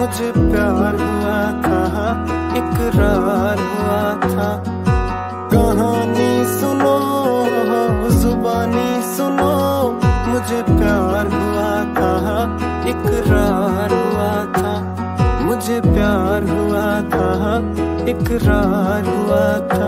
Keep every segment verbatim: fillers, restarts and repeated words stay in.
मुझे प्यार हुआ था, इकरार हुआ था। कहानी सुनो, जुबानी सुनो, मुझे प्यार हुआ था, इकरार हुआ था। मुझे प्यार हुआ था, इकरार हुआ था।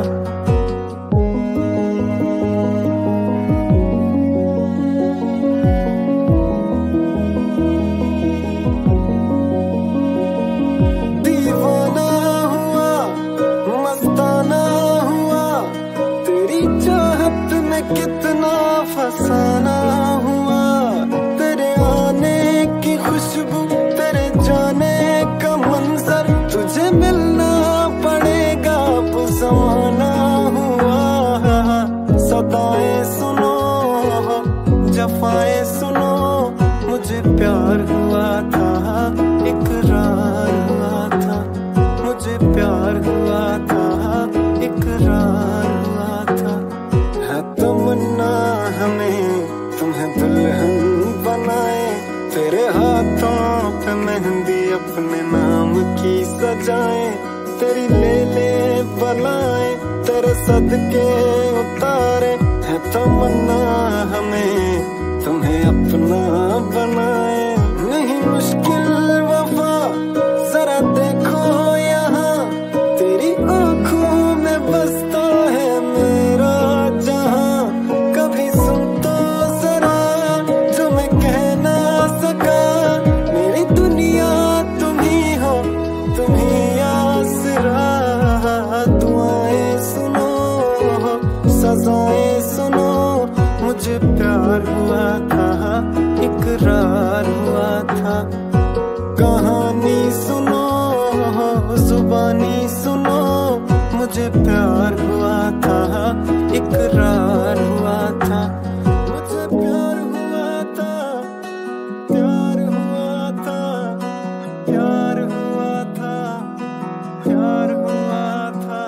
दीवाना हुआ, मस्ताना हुआ, तेरी चाहत में कितना फसाना हुआ। तेरे आने की खुशबू, तेरे जाने का मंजर, तुझे मिलना पड़ेगा पुराना हुआ। सदाएं सुनो, जफाएं सुनो, मुझे प्यार हुआ था, इकरार हुआ था। मुझे प्यार हुआ था, इकरार हुआ था। है तमन्ना हमें तुम्हें दुल्हन बनाए, तेरे हाथों पे मेहंदी अपने नाम की सजाए। तेरी ले ले बलाए, तेरे सदके उतारे। है तमन्ना हमें तुम्हें अपना बनाए। नहीं मुश्किल वफा, जरा देखो यहाँ, तेरी आंखों में बसता है मेरा जहां। कभी सुन तो जरा जो मैं कह ना सका, मेरी दुनिया तुम ही हो, तुम ही आसरा। दुआएं सुनो, सजाएं सुनो, मुझे प्यार हुआ था, इकरार हुआ था। कहानी सुनो, जुबानी सुनो, मुझे प्यार हुआ था, इकरार हुआ था। मुझे प्यार हुआ था, प्यार हुआ था, प्यार हुआ था, प्यार हुआ था।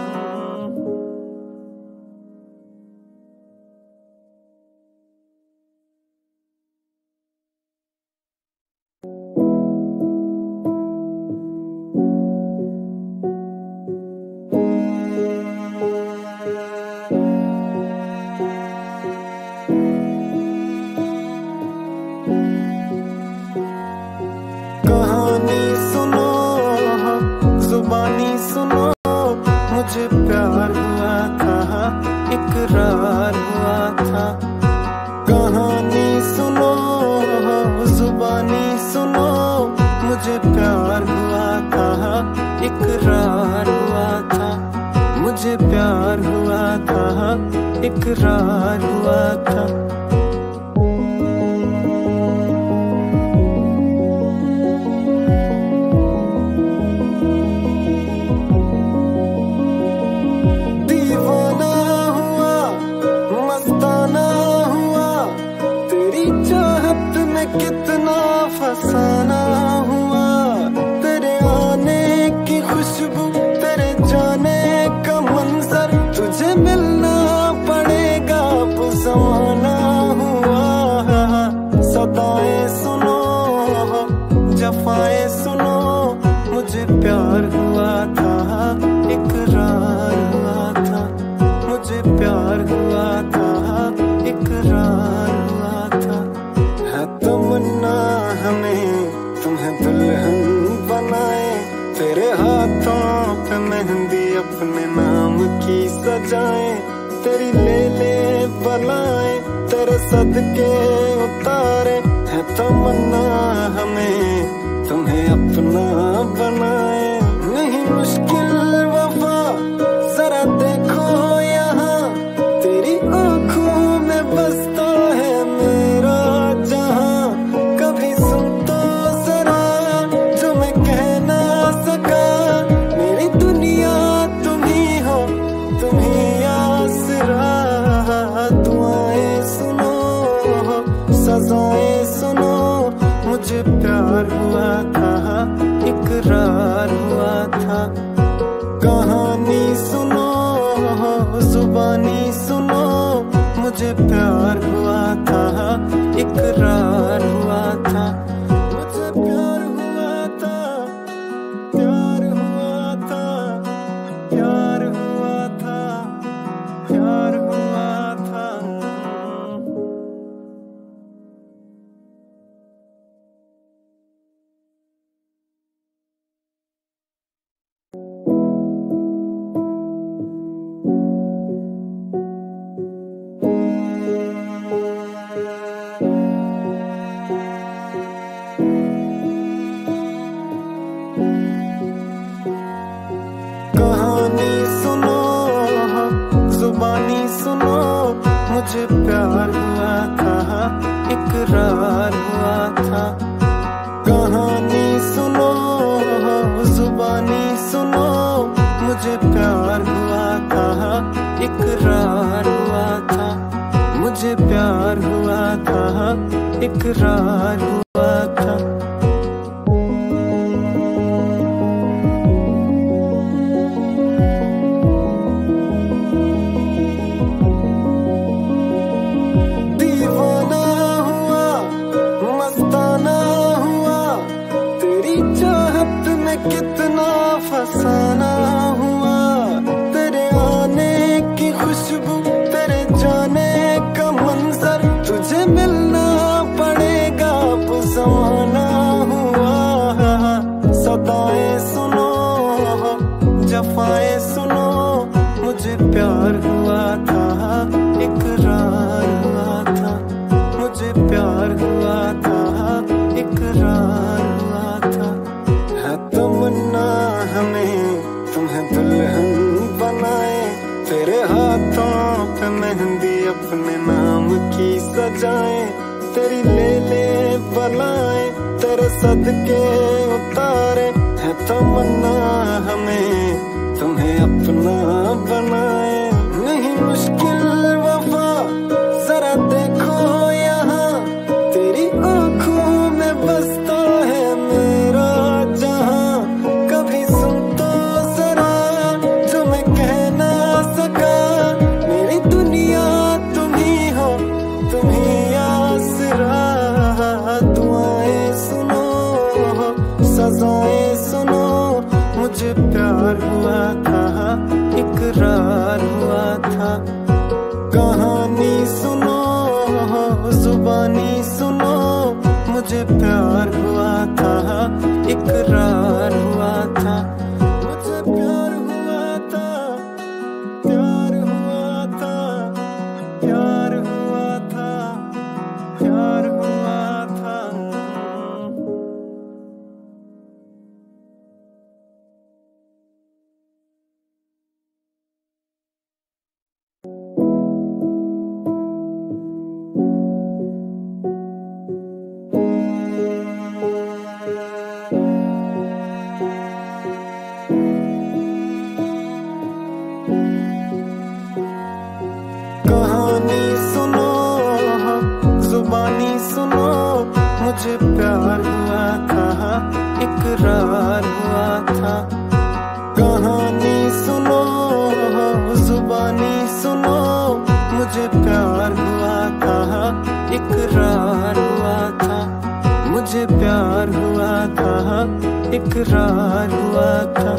कहानी सुनो, जुबानी सुनो, मुझे प्यार हुआ था, इकरार हुआ था। कहानी सुनो, जुबानी सुनो, मुझे प्यार हुआ था, इकरार हुआ था। मुझे प्यार हुआ था, इकरार हुआ था। दीवाना हुआ, मस्ताना हुआ, तेरी चाहत में कितना फसाना हुआ। तेरे आने की खुशबू, तेरे जाने का मंजर, तुझे मिलना पड़ेगा पुराना हुआ। सदाएं सुनो, जफाएं सुनो, मुझे प्यार हुआ था, इकरार हुआ था। मुझे प्यार हुआ था, इकरार हुआ था। है तमन्ना हमें तुम्हें दुल्हन बनाए, तेरे हाथों पे मेहंदी अपने नाम की सजाए। तेरी ले ले बलाए, तेरे सदके उतारे। है तमन्ना हमें तुम्हें अपना बनाए। नहीं मुश्किल वफा, जरा देखो यहाँ, तेरी आंखों में बसता है मेरा जहां। कभी सुन तो जरा जो मैं कह ना सका, मेरी दुनिया तुम ही हो, तुम ही आसरा। दुआएं सुनो, सजाएं सुनो, मुझे प्यार हुआ था, इकरार हुआ था। कहानी सुनो, जुबानी सुनो, मुझे प्यार हुआ था, इकरार हुआ था। मुझे प्यार हुआ था, प्यार हुआ था, इकरार हुआ था। दीवाना हुआ, मस्ताना हुआ, तेरी चाहत में कितना फसाना हुआ। तेरे आने की खुशबू, तेरे जाने का मंजर, तुझे मिलना पड़ेगा अब ज़माना हुआ। सदाएं सुनो, जफाएं सुनो, मुझे प्यार हुआ था, इकरार हुआ था। मुझे प्यार हुआ था, इकरार हुआ था। है तमन्ना हमें तुम्हें दुल्हन बनाए, तेरे हाथों पे मेहंदी अपने नाम की सजाए। तेरी ले ले बलाए, तेरे सदके उतारे। है तमन्ना हमें तुम्हें अपना बनाए। नहीं मुश्किल वफा, जरा देखो यहाँ, तेरी आंखों में बसता है मेरा जहां। कभी सुन तो जरा जो मैं कह ना सका, मेरी दुनिया तुम ही हो, तुम ही आसरा। दुआएं सुनो, सजाएं सुनो, मुझे प्यार हुआ था, इकरार हुआ था। कहानी सुनो, जुबानी सुनो, मुझे प्यार हुआ था, इकरार हुआ था। मुझे प्यार हुआ था, प्यार हुआ था, प्यार हुआ था, प्यार हुआ था। कहानी सुनो, जुबानी सुनो, मुझे प्यार हुआ था, इकरार हुआ था। कहानी सुनो, जुबानी सुनो, मुझे प्यार हुआ था, इकरार हुआ था। मुझे प्यार हुआ था, इकरार हुआ था।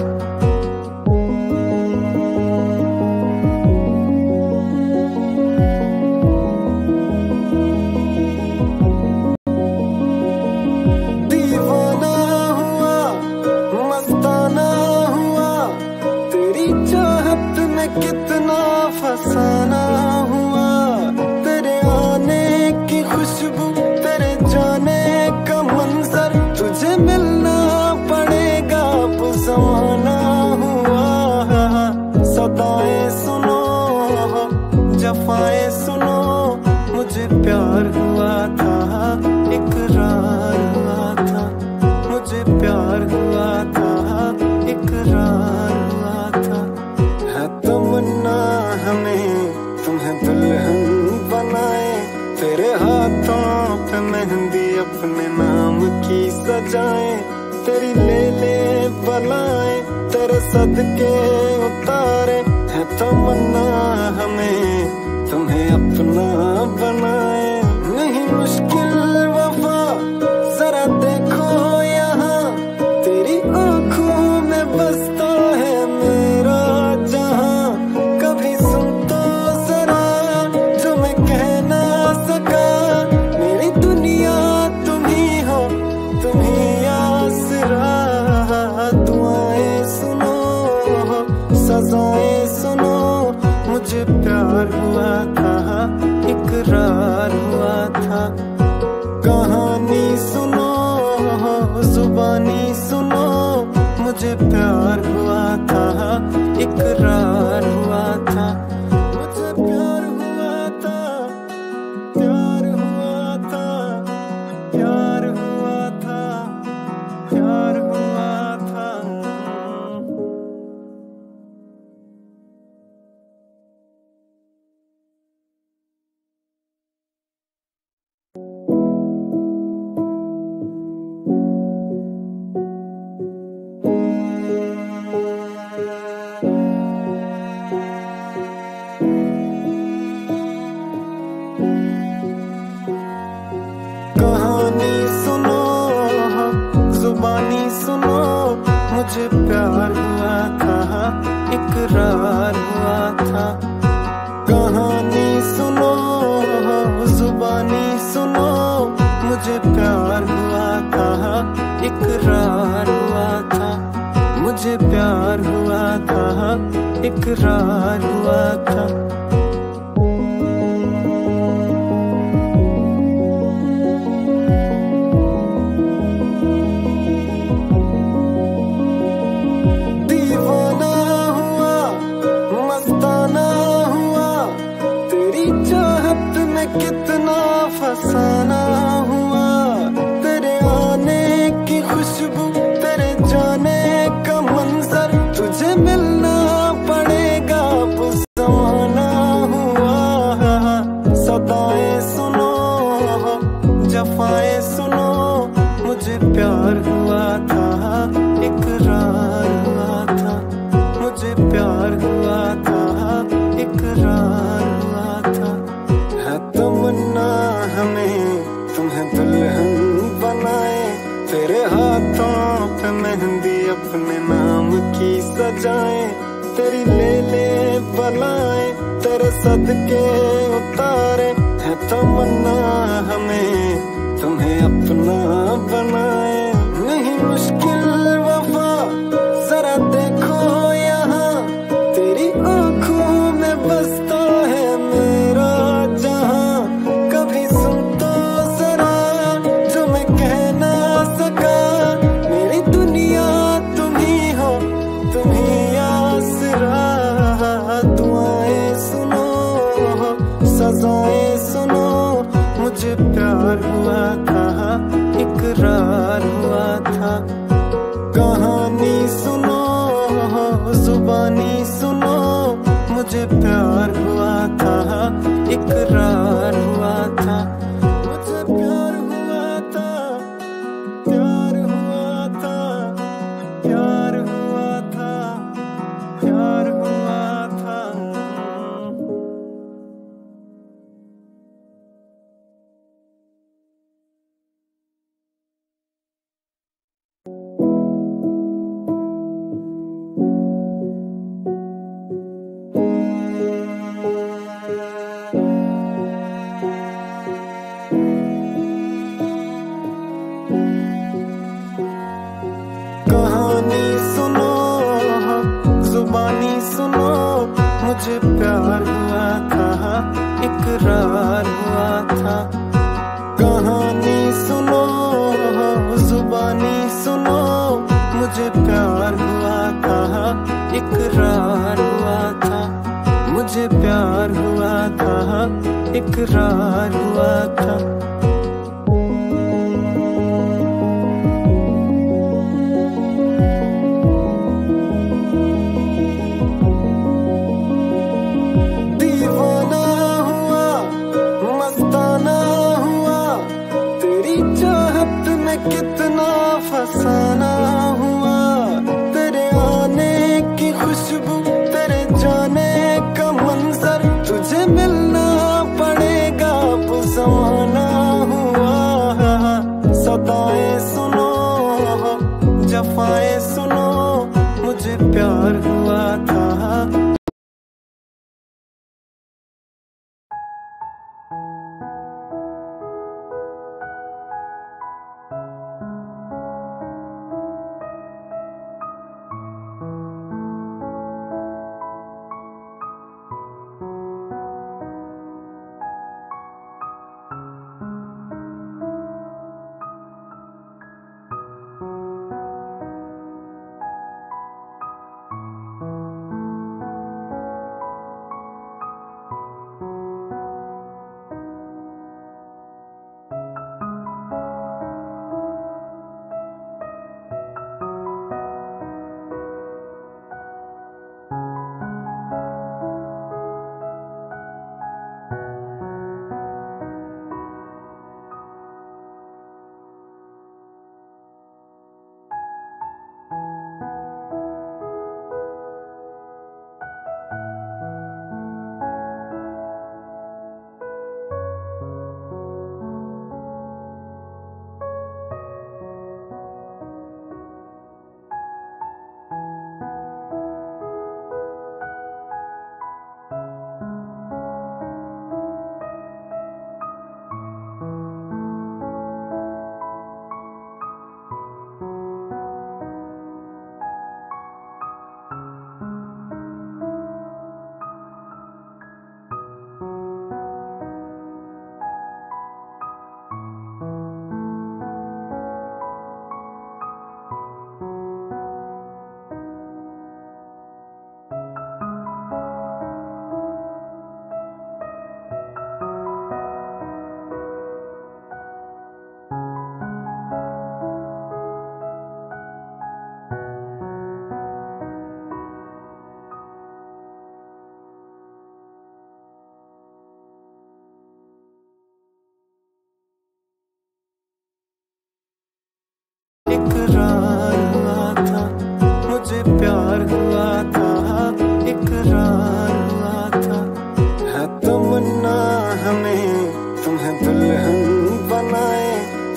दीवाना हुआ, मस्ताना हुआ, तेरी चाहत में कितना फसाना हुआ। तेरे आने की खुशबू, तेरे जाने का मंजर, तुझे मिलना पड़ेगा अब ज़माना हुआ। सदाएं सुनो, जफाएं सुनो, मुझे प्यार हुआ था, इकरार हुआ था। मुझे प्यार हुआ था, इकरार हुआ था। है तमन्ना हमें तुम्हें दुल्हन बनाए, तेरे हाथों पे मेहंदी अपने नाम की सजाए। तेरी ले ले बलाए, तेरे सदके उतारे। है तमन्ना हमें तुम्हें अपना बनाए। नहीं मुश्किल वफा, जरा देखो यहाँ, तेरी आंखों में बसता है मेरा जहां। कभी सुन तो जरा जो मैं कह ना सका, मेरी दुनिया तुम ही हो, तुम ही आसरा। दुआएं सुनो, सजाएं सुनो, मुझे प्यार हुआ था, इकरार हुआ था। कहानी सुनो, जुबानी सुनो, मुझे प्यार हुआ था, इकरार हुआ था। मुझे प्यार हुआ था, इकरार हुआ था। कहानी सुनो, जुबानी सुनो, मुझे प्यार हुआ था, इकरार हुआ था। मुझे प्यार हुआ था, इकरार हुआ था। दीवाना हुआ, मस्ताना हुआ, तेरी चाहत में कितना फसाना हुआ। तेरे आने की खुशबू, तेरे जाने का मंजर, तुझे मिलना पड़ेगा वो ज़माना हुआ। सदाएं सुनो, जफाएं सुनो, मुझे प्यार हुआ था, इकरार हुआ था। मुझे प्यार हुआ था, इकरार हुआ था। है तमन्ना हमें तुम्हें दुल्हन बनाए, तेरे हाथों पे मेहंदी अपने नाम की सजाए। तेरी ले ले बनाए, तेरे सदके उतारे। है तमन्ना हमें तुम्हें अपना बनाए। नहीं मुश्किल वफा, जरा देखो यहाँ, तेरी आंखों में बसता है मेरा जहां। कभी सुन तो जरा जो मैं कह ना सका, मेरी दुनिया तुम ही हो, तुम ही आसरा। दुआएं सुनो, सजाएं सुनो, मुझे प्यार हुआ था, इकरार हुआ था। कहानी सुनो, जुबानी सुनो, मुझे प्यार हुआ था, इकरार हुआ था। मुझे प्यार हुआ था, प्यार हुआ था, प्यार हुआ था, प्यार हुआ था। कहानी सुनो, जुबानी सुनो, मुझे प्यार हुआ था, इकरार हुआ था। कहानी सुनो, जुबानी सुनो, मुझे प्यार हुआ था, इकरार हुआ था। मुझे प्यार हुआ था, इकरार हुआ था। दीवाना हुआ, मस्ताना हुआ, तेरी चाहत में कितना फसाना हुआ। तेरे आने की खुशबू, तेरे जाने का मंजर, तुझे मिलना पड़ेगा वो ज़माना हुआ। सदाएं सुनो, जफाएं सुनो, मुझे प्यार हुआ था।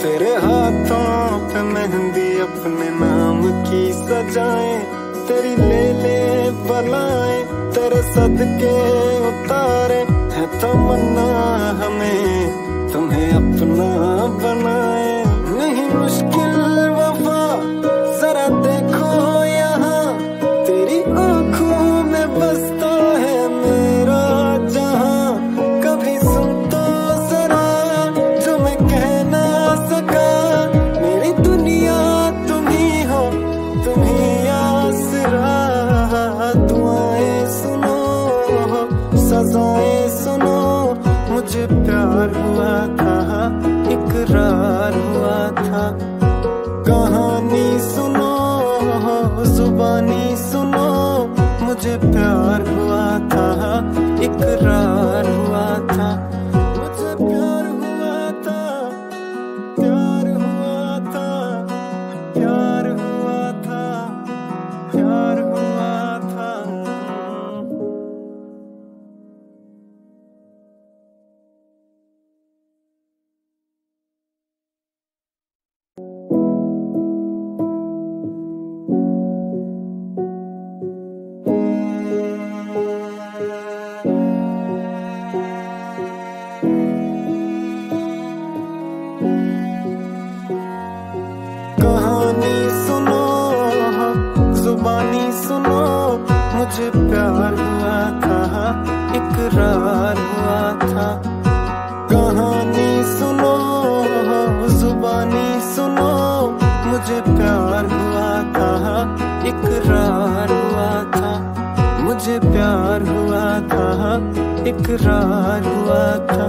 तेरे हाथों पे मेहंदी अपने नाम की सजाएं, तेरी ले ले बलाएं, तेरे सदके उतारे है तमन्ना हमें तुम्हें अपना बनाए। नहीं मुश्किल वफा जरा देखो यहाँ, तेरी आंखों में बसता है मेरा जहां। कभी सुन तो जरा जो मैं कह ना सका, मेरी दुनिया तुम ही हो, तुम ही आसरा। दुआएं सुनो सजाएं सुनो, मुझे प्यार हुआ था इकरार हुआ था। कहानी सुनो जुबानी सुनो, मुझे प्यार हुआ था इकरार हुआ था। मुझे प्यार हुआ था, प्यार हुआ था, प्यार हुआ था, प्यार हुआ था। कहानी सुनो जुबानी सुनो, मुझे प्यार हुआ था इकरार हुआ था। कहानी सुनो जुबानी सुनो, मुझे प्यार हुआ था इकरार हुआ था। मुझे प्यार हुआ था इकरार हुआ था।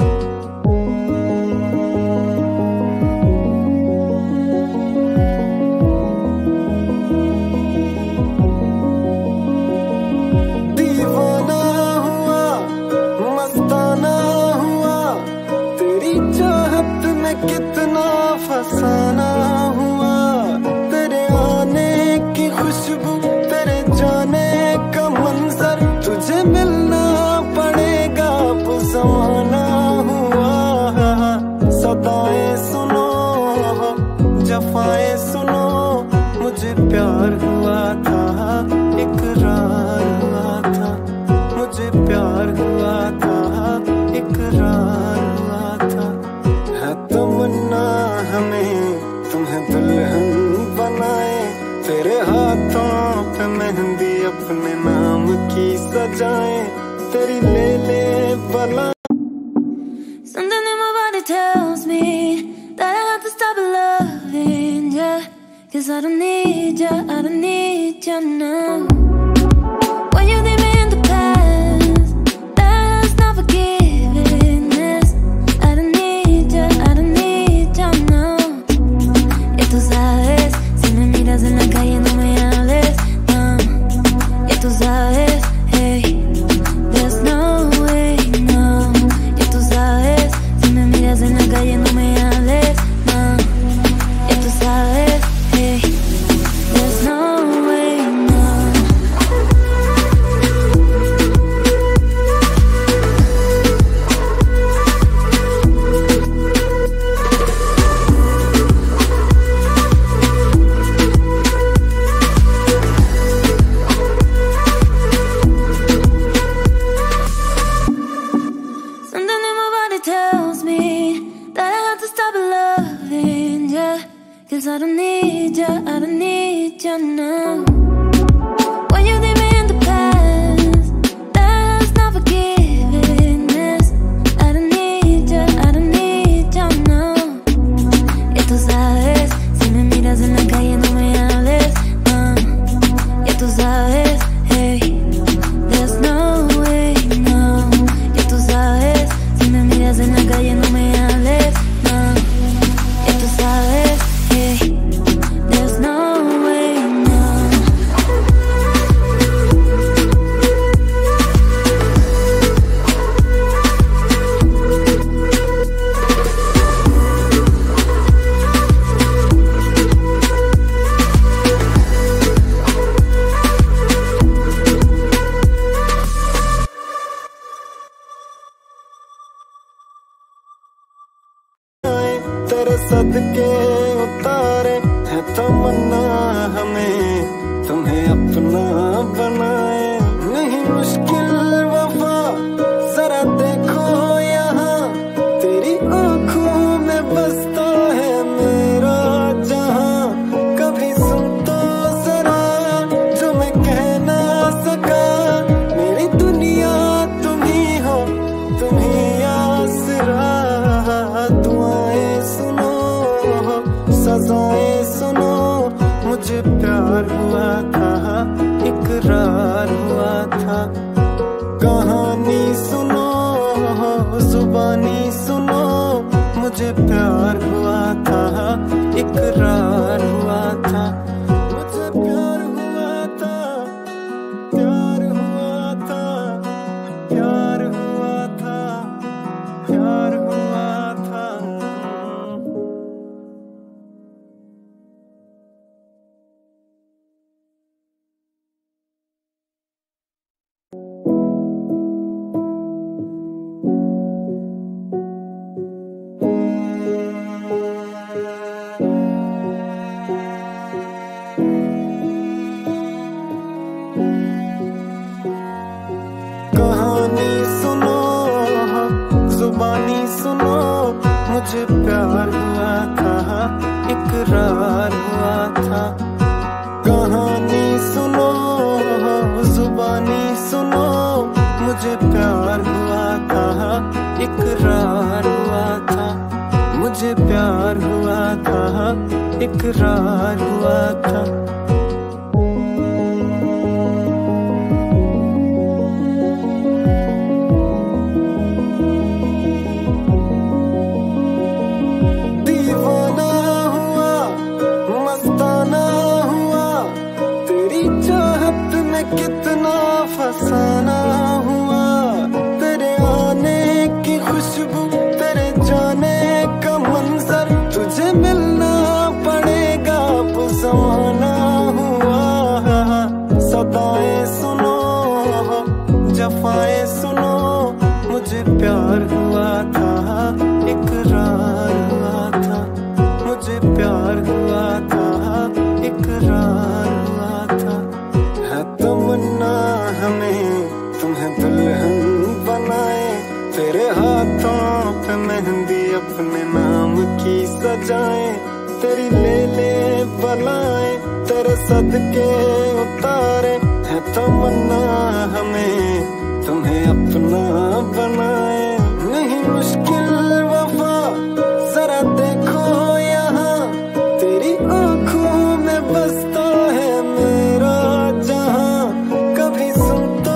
कितना फसाना हुआ, तेरे आने की खुशबू, तेरे जाने का मंजर, तुझे मिलना पड़ेगा अब ज़माना हुआ। सदाएं सुनो जफाएं सुनो, मुझे प्यार हुआ था इकरार हुआ था। मुझे प्यार हुआ था इकरार हुआ था। है तमन्ना हमें तुम्हें दुल्हन बनाए, तेरे हाथों पे मेहंदी अपने नाम की सजाएं, तेरी ले ले बला। Something in my body tells me that I have to stop loving ya, 'cause I don't need ya, I don't need ya now. When you leave me in the past, that's not forgiveness. I don't need ya, I don't need ya now. Ya tú sabes, si me miras en la calle no me hables, no. Ya tú sabes, hey, there's no way, no. Ya tú sabes, si me miras en la calle no me hables, no. Ya tú sabes, hey, there's no way, no. Something in my body tells me that I have to stop loving ya, 'cause I don't need ya, I don't need ya now. When you leave me in the past, that's not forgiveness. I don't need ya, I don't need ya now. Ya tú sabes, si me miras en la calle no me hables, no. Ya tú sabes, hey, there's no way, no. Ya tú sabes, si me miras en la calle no me hables, no. Ya tú sabes, hey, there's no way, no. सदके उतारे है तमन्ना हमें तुम्हें अपना बनाए। नहीं मुश्किल वफा जरा देखो यहाँ, तेरी आंखों में बसता है मेरा जहां। कभी सुन तो जरा जो मैं कह ना सका, मेरी दुनिया तुम ही हो, तुम ही आसरा। दुआएं सुनो, सजाएं सुनो, मुझे प्यार हुआ था, इकरार हुआ था। कहानी सुनो, जुबानी सुनो, मुझे प्यार हुआ था, इकरार हुआ था। मुझे प्यार हुआ था, प्यार हुआ था, प्यार हुआ था, प्यार हुआ था। कहानी सुनो, जुबानी सुनो, मुझे प्यार हुआ था, इकरार हुआ था। कहानी सुनो, जुबानी सुनो, मुझे प्यार हुआ था, इकरार हुआ था। मुझे प्यार हुआ था, इकरार हुआ था। दीवाना हुआ, मस्ताना हुआ, तेरी चाहत में कितना फसाना हुआ। तेरे आने की खुशबू, तेरे जाने का मंजर, तुझे मिलना पड़ेगा अब ज़माना हुआ। सदाएं सुनो, जफाएं सुनो, मुझे प्यार हुआ था, इकरार हुआ था। मुझे प्यार हुआ था, इकरार हुआ था। है तमन्ना हमें तुम्हें दुल्हन बनाए, तेरे हाथों पे मेहंदी अपने नाम की सजाए। तेरी ले ले बलाए, तेरे सदके उतारे है तमन्ना हमें तुम्हें अपना बनाए। नहीं मुश्किल वफा जरा देखो यहाँ, तेरी आंखों में बसता है मेरा जहां। कभी सुन तो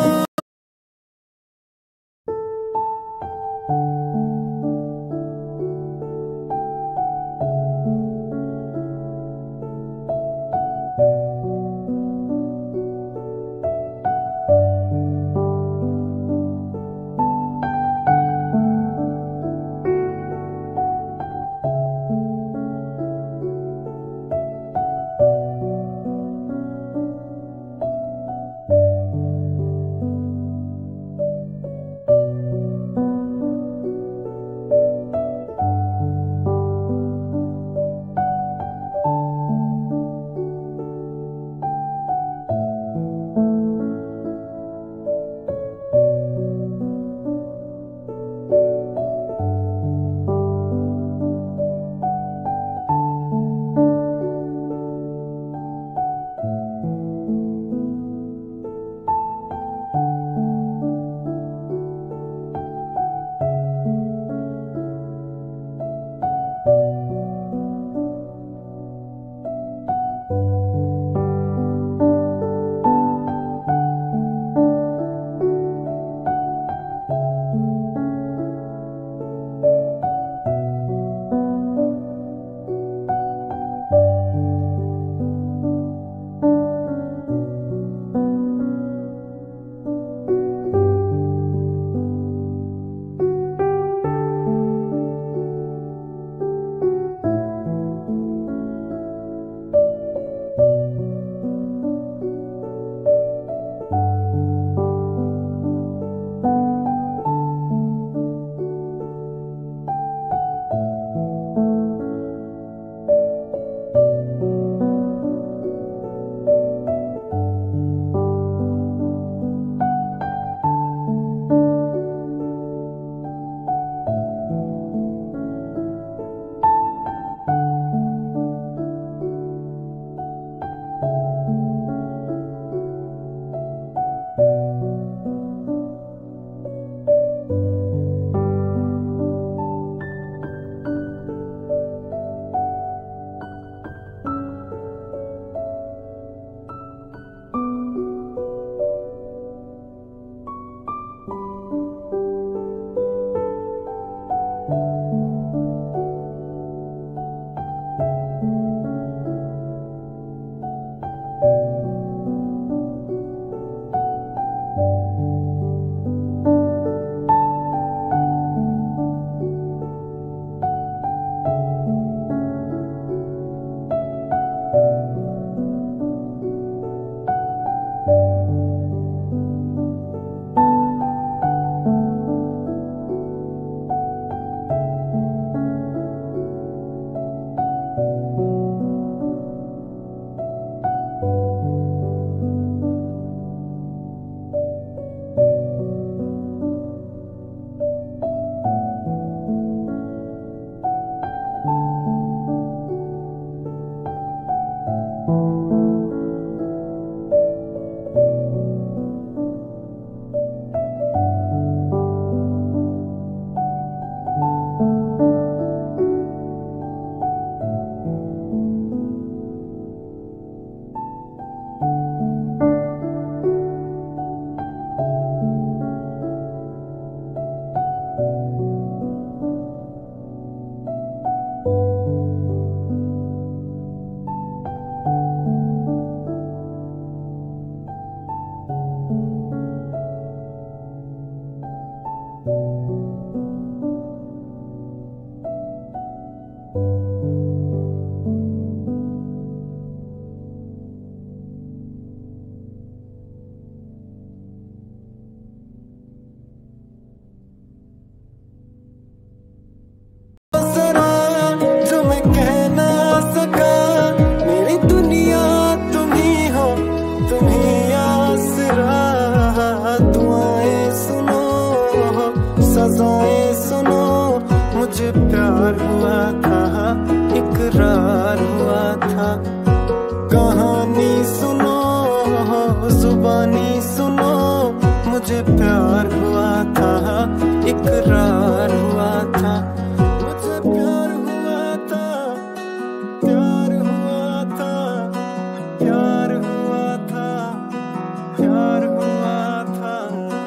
सजाएं सुनो, मुझे प्यार हुआ था, इकरार हुआ था। कहानी सुनो, जुबानी सुनो, मुझे प्यार हुआ था, इकरार हुआ था। मुझे प्यार हुआ था, प्यार हुआ था, प्यार हुआ था, प्यार हुआ था।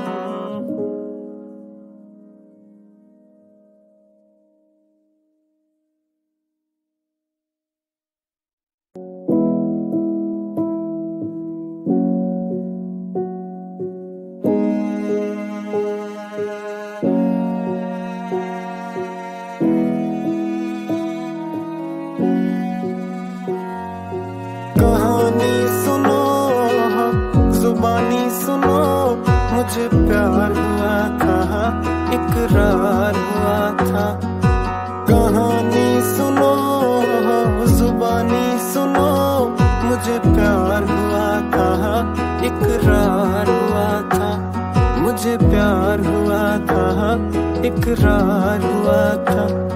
कहानी सुनो, जुबानी सुनो, मुझे प्यार हुआ था, इकरार हुआ था। कहानी सुनो, जुबानी सुनो, मुझे प्यार हुआ था, इकरार हुआ था। मुझे प्यार हुआ था, इकरार हुआ था।